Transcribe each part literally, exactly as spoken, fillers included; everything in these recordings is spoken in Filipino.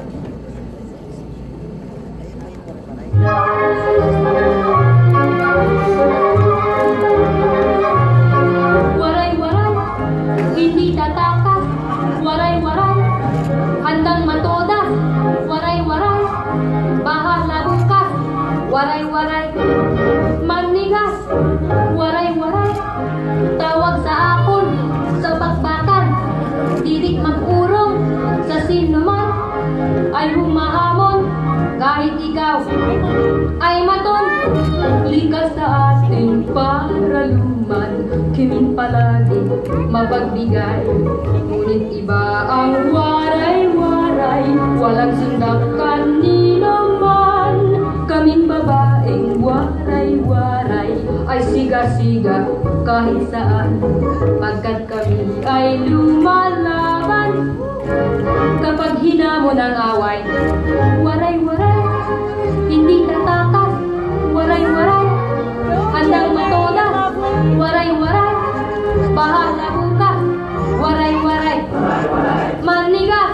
Waray-waray, hindi tatakas. Waray-waray, handang matoda. Waray-waray, bahala bukas. Waray-waray, manigas. Waray-waray, tawag sa akon, sa bakbakan. Didik mag-urong, sa sinuman ay humahamon. Kahit ikaw ay maton, likas sa ating paraluman. Kimin palagi mapagbigay, ngunit iba ang waray-waray. Walang sundak kanino man. Kaming babaeng waray-waray ay siga-siga kahit saan, pagkat kami ay lumalaban. Kapag hinamon ang away, waray-waray, hindi tatakas. Waray-waray, handang matoda. Waray-waray, bahala bukas. Waray-waray, manigas.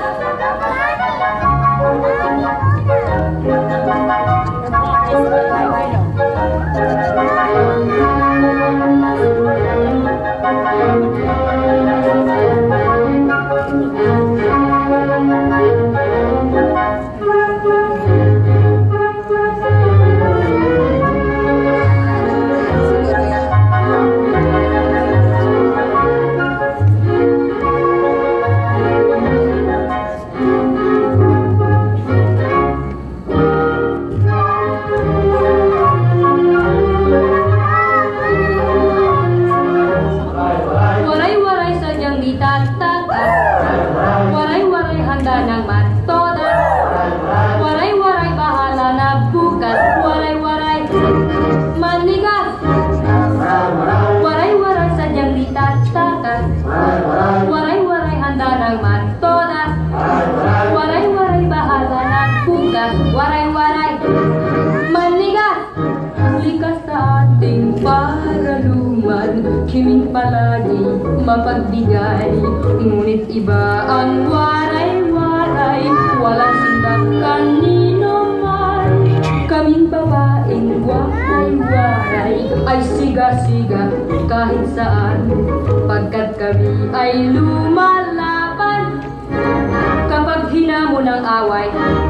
Waray-waray, handa ng matoda. Waray-waray, bahala na bukas. Waray-waray, manigas. Waray-waray, sadyang di tatakas. Waray-waray, handa ng matoda. Waray-waray, bahala na bukas. Waray-waray, manigas. Likas sa ating paraluman, kiming palagi mapagbigay, ngunit iba ang waray-waray. Walang sindak kanino man. Kaming babaeng waray-waray ay siga-siga kahit saan, pagkat kami ay lumalaban. Kapag hinamon ang away,